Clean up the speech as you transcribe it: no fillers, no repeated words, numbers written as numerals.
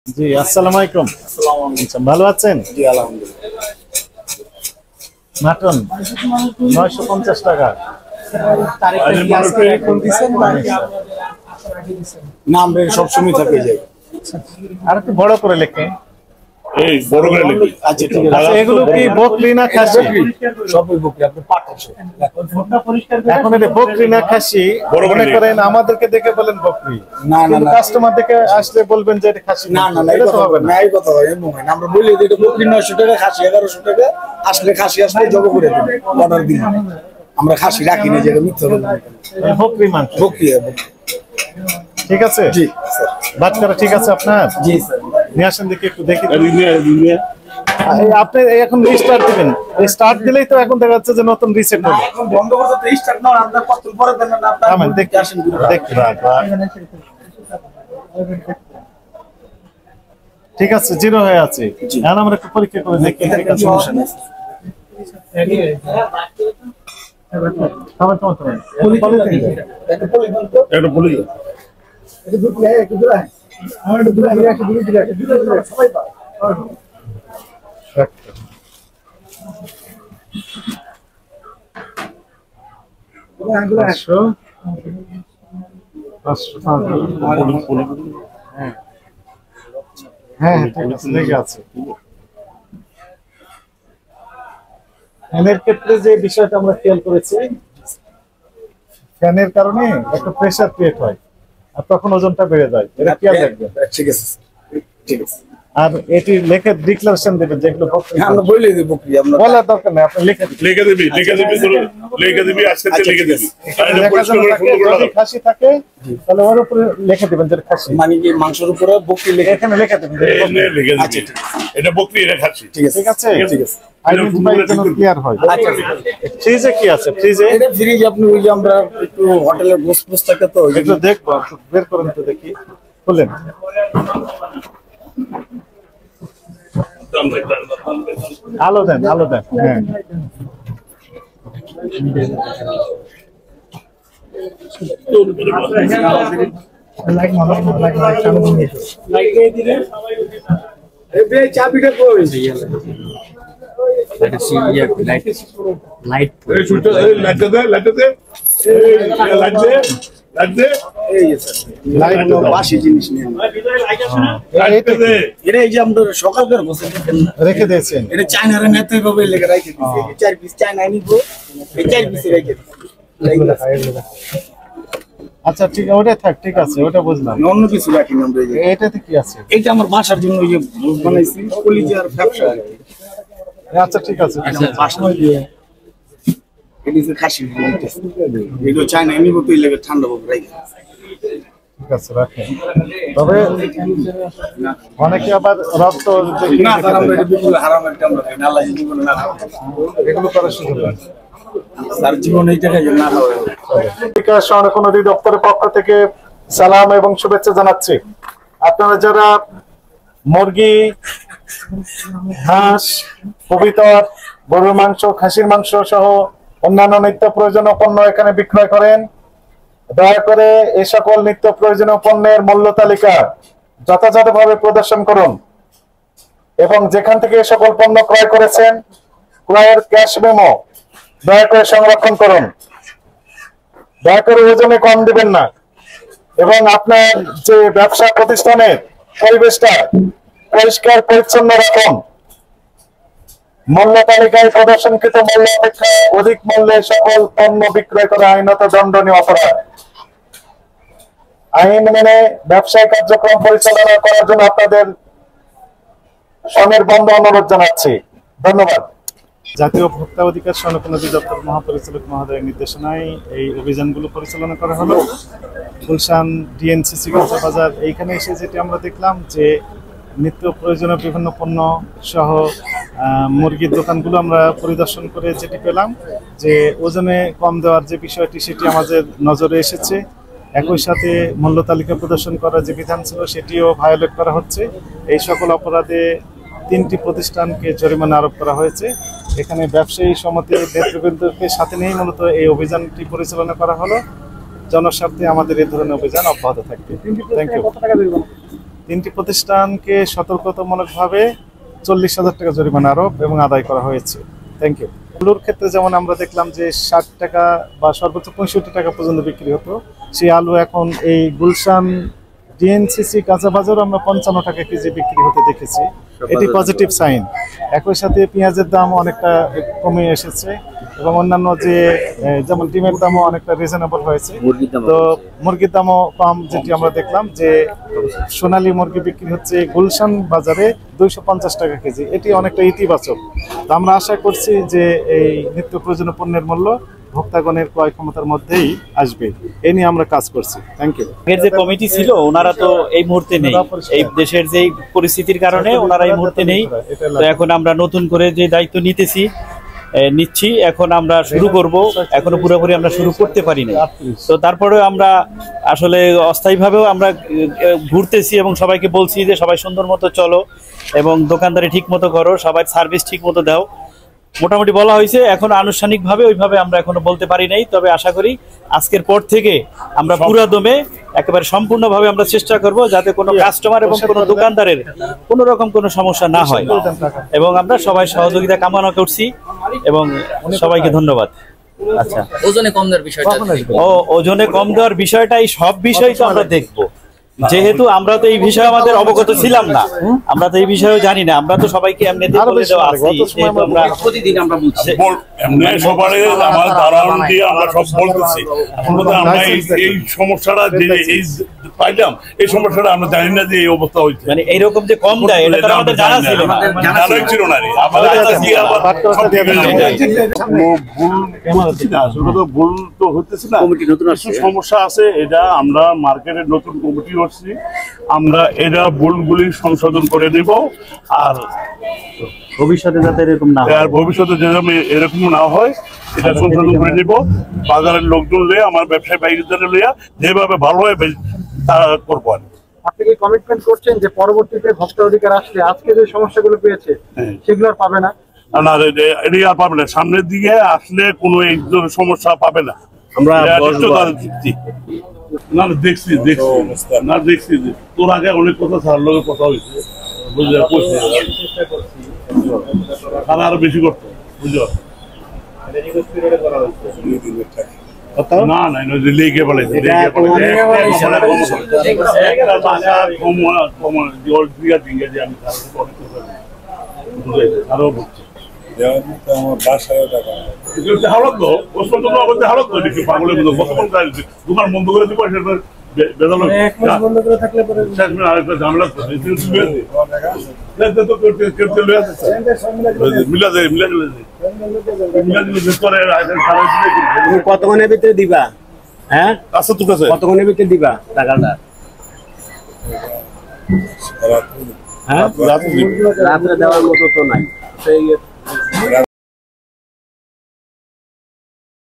জি, আসসালামু আলাইকুম। আচ্ছা, ভালো আছেন? জি আলহামদুলিল্লাহ। মাটন 950 টাকা। নাম রে সবসময় থাকে যায়। আর একটু বড় করে লেখে। এই বড় করে লিখি। আচ্ছা ঠিক আছে। আচ্ছা, এগুলো কি বকরি না খাসি? সবই বকরি আপনি পাঠাচ্ছেন। এখন এটা বকরি না খাসি? বড় করে মনে লেখে। করেন আমাদেরকে দেখে বলেন বকরি, না না কিন্তু না কাস্টমার দেখে আসলে বলবেন যে এটা খাসি। না না না এটা তো হবে না। এই কথা হয় এমন হয় না। আমরা বলি যে এটা বকরি 900 টাকা, খাসি 1100 টাকা। আসলে খাসি আসলে জব করে দিন, অর্ডার দিন। আমরা খাসি রাখি না, যেটা মিথ্যা বলি। এই বকরি মাংস। বকরি বকরি। ঠিক আছে? জি স্যার। বাচ্চারা ঠিক আছে আপনার? জি স্যার। নিয়ে আসেন দেখি, একটু দেখি। দুনিয়া আপনি এখন রিস্টার্ট দিবেন, এই স্টার্ট দিলেই তো এখন দেখা যাচ্ছে যে নতুন রিসেট হবে। এখন বন্ধ করতে তো স্টার্ট না, আপনার কত পরে দেন না আপনার। আমেন দেখি, আসেন দেখি। ঠিক আছে, জিরো হয়ে আছে। এখন আমরা একটু পরীক্ষা করে দেখি। ঠিক আছে, সমস্যা নেই। একটা বলি হ্যাঁ, ঠিক আছে, লেগে আছে। ফ্যানের ক্ষেত্রে যে বিষয়টা আমরা খেয়াল করেছি, ফ্যানের কারণে একটা প্রেসার ক্রিয়েট হয়, আর তখন ওজনটা বেড়ে যায়। এটা খেয়াল রাখবেন। ঠিক আছে ঠিক আছে। আর এটি লেখে ডিক্লারেশন দেবেন যেগুলো আমরা বলে দিব বকরি, আমরা বলার দরকার নেই, আপনি লিখে দিন। লিখে দিবি আজকে লিখে দিবি। আর এটা লেখা পরিষ্কার যেন করে থাকে, সুন্দর করে যদি খাসি থাকে তাহলে ওর উপরে লিখে দিবেন যে এটা খাসি। মানে কি মাংসের উপরে বকরি লেখা। এখানে লিখে দিবেন যে এটা বকরি। লিখে আচ্ছা, দিবি। এটা বকরি, এটা খাচ্ছি। ঠিক আছে ঠিক আছে? ঠিক আছে। আইডেন্টিফাই যেন ক্লিয়ার হয়। আচ্ছা ফ্রিজে কি আছে? ফ্রিজে এটা ফ্রিজ আপনি ওই যে আমরা একটু হোটেলের বস থাকে তো ওই একটু দেখবো, একটু বের করেন তো দেখি, খুলেন। আলো দেন, আলো দেন। হ্যাঁ, চাবিটা কই লাইট এই সুইচটা লাইট দে। এই লাইট তো বাসি জিনিস নিয়ে এটা এই যে আমরা সকালকার বসে রেখে দিয়েছেন। এটা চায়নার নেতে ভাবে লেগে রাখে দিয়েছে এই 4 পিস চায়না নিব এই 4 পিস রেখে আচ্ছা, ঠিক আছে, ওটা থাক। ঠিক আছে, ওটা বুঝলাম। অন্য কিছু রাখি না আমরা এই যে এটাতে কি আছে? এটা আমার বাসার জন্য ওই যে বানাইছি কলিজা আর ব্যবসা আর কি। আচ্ছা, ঠিক আছে। এটা আমার বাসা এটা যে খাসি এটা চায়না নিব তো লেগে ঠান্ডা হবে রাখি। ঠিক আছে, রাখেন। তবে অনেকে আবার রক্ত না তার আমরা এটা বিপুল হারাম একটা আমরা খাই না, আল্লাহ জীবনে না খাবো এগুলো করার সুযোগ নেই। তার জীবনে এই জায়গায় না খাওয়া বিকাশ সংরক্ষণ অধিদপ্তরের পক্ষ থেকে সালাম এবং শুভেচ্ছা জানাচ্ছি। আপনারা যারা মুরগি, হাঁস, কবুতর, গরুর মাংস, খাসির মাংস সহ অন্যান্য নিত্য প্রয়োজনীয় পণ্য এখানে বিক্রয় করেন, দয়া করে এই সকল নিত্য প্রয়োজনীয় পণ্যের মূল্য তালিকা যথাযথভাবে প্রদর্শন করুন এবং যেখান থেকে এই সকল পণ্য ক্রয় করেছেন ক্রয়ের ক্যাশ মেমো দয়া করে সংরক্ষণ করুন। দয়া করে ওজনে কম দিবেন না এবং আপনার যে ব্যবসা প্রতিষ্ঠানের পরিবেশটা পরিষ্কার পরিচ্ছন্ন রাখুন। মূল্য তালিকায় প্রদর্শনকৃত মূল্য অপেক্ষা অধিক মূল্যে সকল পণ্য বিক্রয় করা আইনত দণ্ডনীয় অপরাধ। আইন মেনে ব্যবসায়িক কার্যক্রম পরিচালনা করার জন্য আপনাদের সনির্বন্ধ অনুরোধ জানাচ্ছি। ধন্যবাদ। জাতীয় ভোক্তা অধিকার সংরক্ষণ অধিদপ্তর মহাপরিচালক মহোদয়ের নির্দেশনায় এই অভিযানগুলো পরিচালনা করা হলো। গুলশান ডিএনসিসি বাজার এইখানে এসে যেটি আমরা দেখলাম যে নিত্য প্রয়োজনীয় বিভিন্ন পণ্য সহ মুরগির দোকানগুলো আমরা পরিদর্শন করে যেটি পেলাম যে ওজনে কম দেওয়ার যে বিষয়টি সেটি আমাদের নজরে এসেছে। একই সাথে মূল্য তালিকা প্রদর্শন করার যে বিধান ছিল সেটিও ভায়োলেট করা হচ্ছে। এই সকল অপরাধে 3টি প্রতিষ্ঠানকে জরিমানা আরোপ করা হয়েছে। এখানে ব্যবসায়ী সমিতির নেতৃবৃন্দকে সাথে নিয়ে মূলত এই অভিযানটি পরিচালনা করা হলো। জনস্বার্থে আমাদের এই ধরনের অভিযান অব্যাহত থাকবে। Thank you. 3টি প্রতিষ্ঠানকে সতর্কতামূলকভাবে 40,000 টাকা জরিমানা আরোপ এবং আদায় করা হয়েছে। Thank you. আলুর ক্ষেত্রে যেমন আমরা দেখলাম যে 60 টাকা বা সর্বোচ্চ 65 টাকা পর্যন্ত বিক্রি হতো, সেই আলু এখন এই গুলশান ডিএনসিসি কাঁচা বাজারও আমরা 55 টাকা কেজি বিক্রি হতে দেখেছি। এটি পজিটিভ সাইন। একই সাথে পেঁয়াজের দাম অনেকটা কমে এসেছে এবং অন্যান্য যে যেমন ডিমের দামও অনেকটা রিজনেবল হয়েছে। তো মুরগির দামও কম, যেটি আমরা দেখলাম যে সোনালী মুরগি বিক্রি হচ্ছে গুলশান বাজারে 250 টাকা কেজি। এটি অনেকটা ইতিবাচক। তো আমরা আশা করছি যে এই নিত্য প্রয়োজনীয় পণ্যের মূল্য ভোক্তাগণের ক্রয় ক্ষমতার মধ্যেই আসবে, এ নিয়ে আমরা কাজ করছি। Thank you. এর যে কমিটি ছিল ওনারা তো এই মুহূর্তে নেই, এই দেশের যে পরিস্থিতির কারণে ওনারা এই মুহূর্তে নেই। তো এখন আমরা নতুন করে যে দায়িত্ব নিচ্ছি, এখন আমরা শুরু করব। এখনো পুরোপুরি আমরা শুরু করতে পারি না। তো তারপরে আমরা আসলে অস্থায়ীভাবেও আমরা ঘুরতেছি এবং সবাইকে বলছি যে সবাই সুন্দর মতো চলো এবং দোকানদারি ঠিক মতো করো, সবাই সার্ভিস ঠিক মতো দাও। মোটামুটি বলা হয়েছে, এখন আনুষ্ঠানিকভাবে ওইভাবে আমরা এখনো বলতে পারি নাই। তবে আশা করি আজকের পর থেকে আমরা পুরো দমে একেবারে সম্পূর্ণভাবে আমরা চেষ্টা করব যাতে কোনো কাস্টমার এবং কোনো দোকানদারের কোনো রকম কোনো সমস্যা না হয়, এবং আমরা সবাই সহযোগিতা কামনা করছি এবং সবাইকে ধন্যবাদ। আচ্ছা, ওজনে কম দেওয়ার বিষয়টা, ওজনে কম দেওয়ার বিষয়টা, এই সব বিষয় তো আমরা দেখবো। যেহেতু আমরা তো এই বিষয়ে আমাদের অবগত ছিলাম না, আমরা তো এই বিষয়ে জানি না, আমরা তো সবাইকে এমনিতে বলে দেওয়া আছি। আমরা প্রতিদিন আমরা বলছি এমনি সবারে আমার ধারণা দিয়ে আমরা সব বলতেছি। আসলে আমরা এই সমস্যাটা যে এই পাইলাম, এই সমস্যাটা আমরা জানি না যে এই অবস্থা হয়েছে। মানে এইরকম যে কম দেয় এটা তো আমাদের জানা ছিল না, জানাই ছিল না। ভুল তো হতেছে না, সমস্যা আছে। এটা আমরা মার্কেটের নতুন কমিটি করছি, আমরা এটা ভুলগুলি সংশোধন করে দেব। আর ভবিষ্যতে যাতে এরকম না হয়, আর ভবিষ্যতে এরকম না হয় এটা সংশোধন করে দেব। বাজারের লোকজন লইয়া, আমার ব্যবসায়ী বাইরে লইয়া যেভাবে ভালো হয় তা করবো। আপনি কি কমিটমেন্ট করছেন যে পরবর্তীতে ভোক্তা অধিকার আসলে আজকে যে সমস্যাগুলো পেয়েছে সেগুলো আর পাবে না? না, এটা আর পাবে না। সামনের দিকে আসলে কোনো এই সমস্যা পাবে না। আমরা না দেখছি তোর আগে অনেক কথা স্যার লোকের কথা হয়েছে, বুঝলে, তারা আরো বেশি করতো, বুঝলো না। না, লেগে বলে আরো বলছি দোকান বন্ধ করে দিব, ঝামেলা কতক্ষণের ভিতরে দিবা? হ্যাঁ, আচ্ছা, তোর কাছে কতক্ষণের ভিতরে দিবা টাকাটা? রাত্রে রাত্রে দেওয়ার মতো তো নাই।